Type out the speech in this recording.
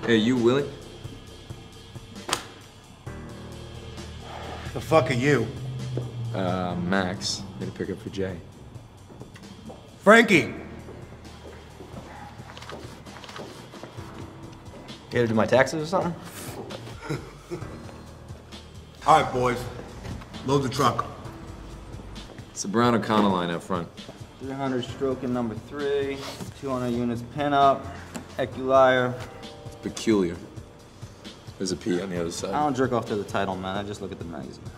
Hey, you Willie? The fuck are you? Max. Made a pickup for Jay. Frankie! You gotta do my taxes or something? All right, boys. Load the truck. It's the Brown O'Connor line up front. 300 stroke in number 3, 200 units pin up, Eculier. Peculiar. There's a P on the other I side. don't jerk off to the title, man. I just look at the magazine.